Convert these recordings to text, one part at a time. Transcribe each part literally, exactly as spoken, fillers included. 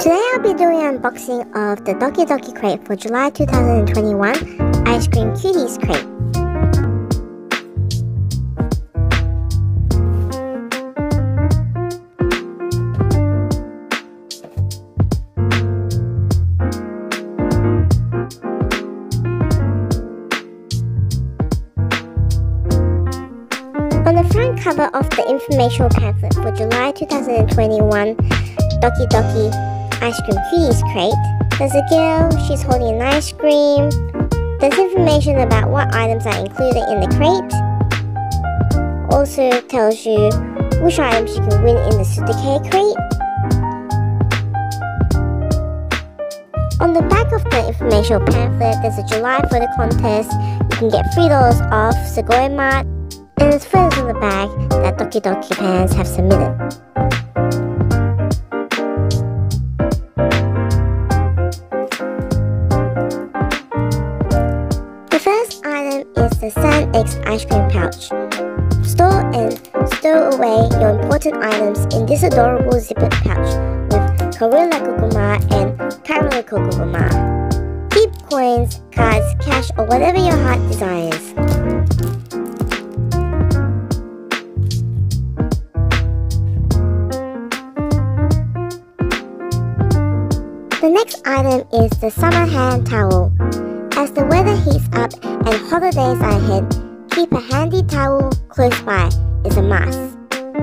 Today I'll be doing an unboxing of the Doki Doki crate for July two thousand twenty-one Ice Cream Cuties crate. On the front cover of the informational pamphlet for July two thousand twenty-one Doki Doki Ice Cream Cuties crate, there's a girl, she's holding an ice cream. There's information about what items are included in the crate. Also tells you which items you can win in the Suitake crate. On the back of the informational pamphlet, there's a July photo contest. You can get three dollars off Segoy Mart. And there's photos in the bag that Doki Doki fans have submitted. The first item is the San X ice cream pouch. Store and stow away your important items in this adorable zippered pouch with Gorilla Goguma and Caramel Goguma. Keep coins, cards, cash, or whatever your heart desires. The next item is the summer hand towel. As the weather heats up and holidays are ahead, keep a handy towel close by is a must.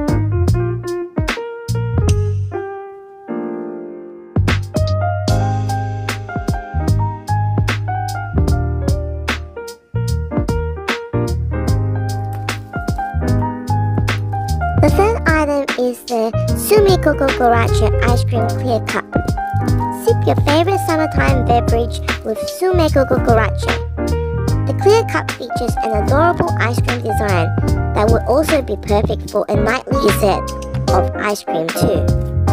The third item is the Sumikko Gogorache Ice Cream Clear Cup. Sip your favorite summertime beverage with Sumikko Gogorache. The clear cup features an adorable ice cream design that would also be perfect for a nightly dessert of ice cream too.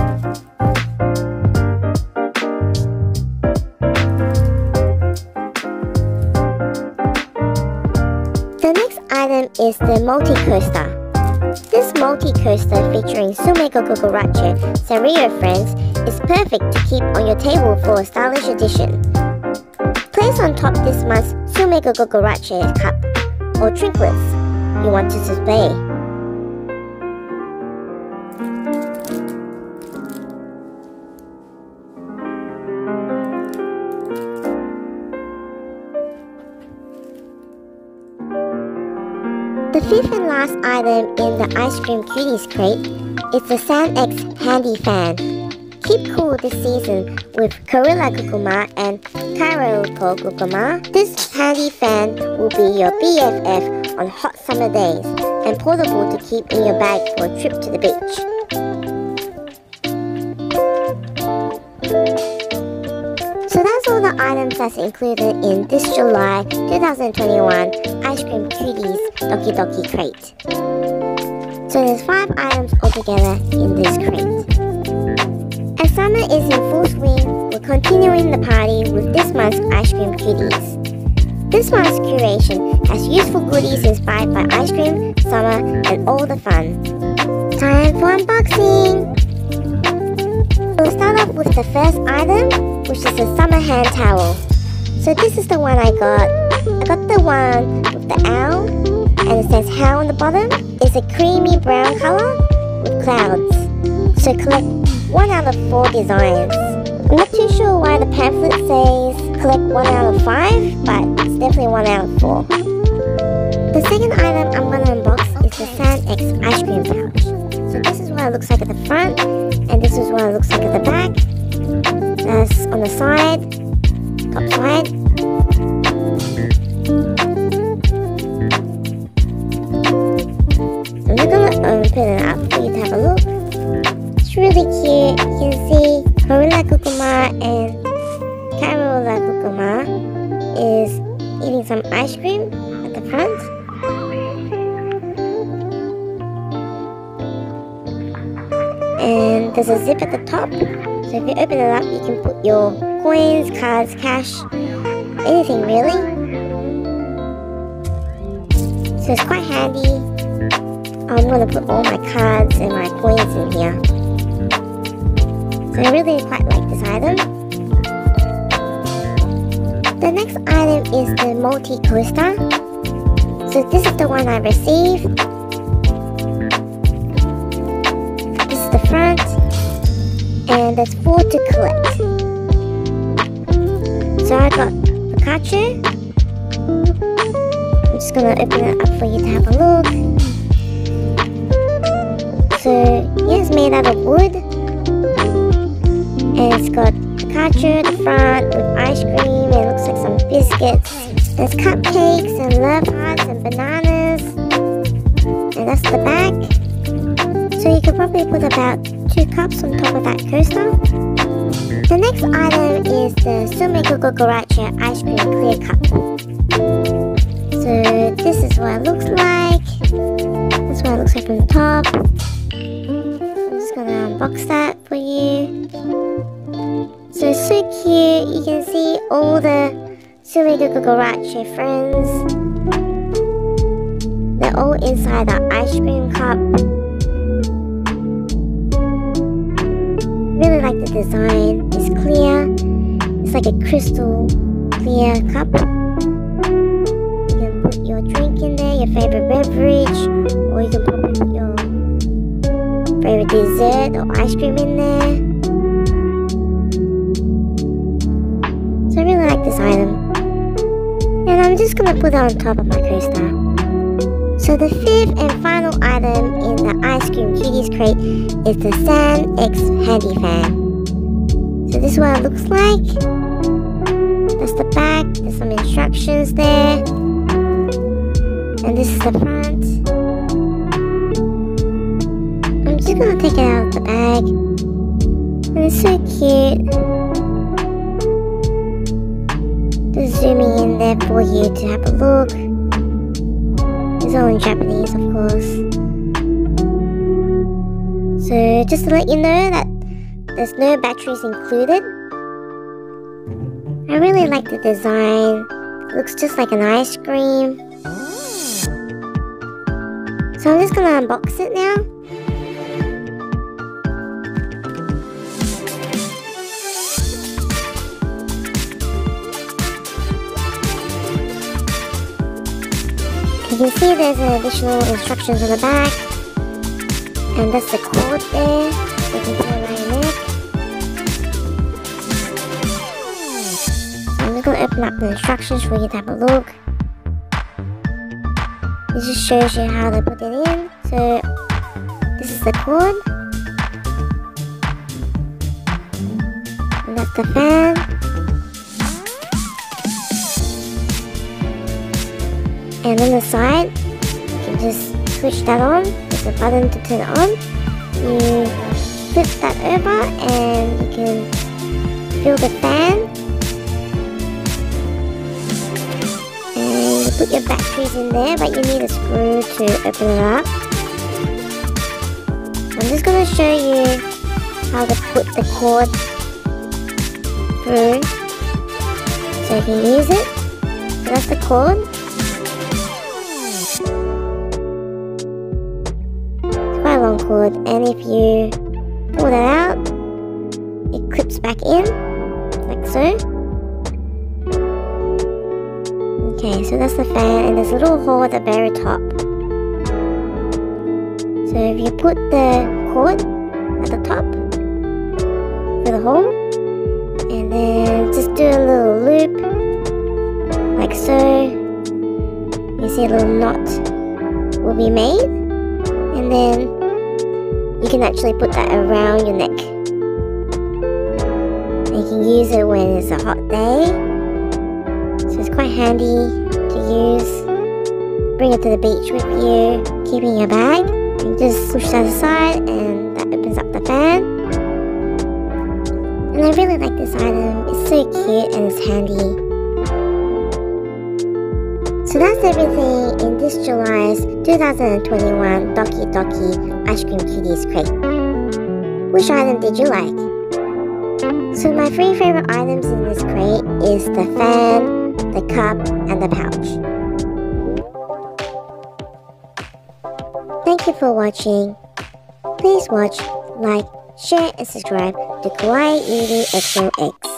The next item is the multi-coaster. This multi-coaster featuring Sumikko Gogorache Sanrio Friends is perfect to keep on your table for a stylish addition. Place on top this month's Sumikko Gogorache cup or trinkets you want to display. The fifth and last item in the Ice Cream Cuties crate is the San X Handy Fan. Keep cool this season with Gorilla Goguma and Caramel Goguma. This handy fan will be your B F F on hot summer days and portable to keep in your bag for a trip to the beach. So that's all the items that's included in this July two thousand twenty-one Ice Cream Cuties Doki Doki crate. So there's five items altogether in this crate. As summer is in full swing, we're continuing the party with this month's Ice Cream Cuties. This month's curation has useful goodies inspired by ice cream, summer, and all the fun. Time for unboxing! We'll start off with the first item, which is a summer hand towel. So this is the one I got. I got the one with the owl, and it says how on the bottom. It's a creamy brown color with clouds. So collect one out of four designs. I'm not too sure why the pamphlet says collect one out of five, but it's definitely one out of four. The second item I'm going to unbox is the San X ice cream pouch. So this is what it looks like at the front, and this is what it looks like at the back. That's on the side, top side. I'm just going to open it up for you to have a look. It's really cute. You can see Gorilla Goguma and Caramel Goguma is eating some ice cream at the front. And there's a zip at the top. So if you open it up, you can put your coins, cards, cash, anything really. So it's quite handy. I'm going to put all my cards and my coins in here. So I really quite like like this item. The next item is the multi-coaster. So this is the one I received. This is the front, and there's four to collect. So I got Pikachu. I'm just gonna open it up for you to have a look. So yeah, it's made out of wood, and it's got Pikachu at the front with ice cream, and it looks like some biscuits. There's cupcakes and love hearts and bananas, and that's the back. So you could probably put about two cups on top of that coaster. The next item is the Sumikoko Garachi ice cream clear cup. So this is what it looks like. That's what it looks like from the top. I'm just gonna unbox that for you. So it's so cute. You can see all the Sumikoko Garachi friends. They're all inside the ice cream cup. Really like the design. It's clear. It's like a crystal clear cup. You can put your drink in there, your favorite beverage, or you can probably put your favorite dessert or ice cream in there. So I really like this item. And I'm just gonna put it on top of my coaster. So the fifth and final item in the Ice Cream Cuties crate is the Sand X Handy Fan. So this is what it looks like. That's the back, there's some instructions there. And this is the front. I'm just gonna take it out of the bag. And it's so cute. Just zooming in there for you to have a look. It's all in Japanese, of course. So just to let you know that there's no batteries included. I really like the design. It looks just like an ice cream. So I'm just gonna unbox it now. You can see there's additional instructions on the back, and that's the cord there, so you can put it around your neck. I'm just going to open up the instructions for you to have a look. It just shows you how to put it in. So this is the cord, and that's the fan. And on the side, you can just switch that on. There's a button to turn it on. You flip that over and you can feel the fan. And you put your batteries in there, but you need a screw to open it up. I'm just going to show you how to put the cord through so you can use it. So that's the cord. Long cord, and if you pull that out, it clips back in like so. Okay, so that's the fan, and there's a little hole at the very top. So if you put the cord at the top for the hole, and then just do a little loop like so, you see a little knot will be made, and then you can actually put that around your neck. And you can use it when it's a hot day. So it's quite handy to use. Bring it to the beach with you, keep it in your bag. You just push that aside and that opens up the fan. And I really like this item. It's so cute and it's handy. So that's everything in this July's two thousand twenty-one Doki Doki Ice Cream Cuties crate. Which item did you like? So my three favorite items in this crate is the fan, the cup, and the pouch. Thank you for watching. Please watch, like, share, and subscribe to Kawaii Movie X O X.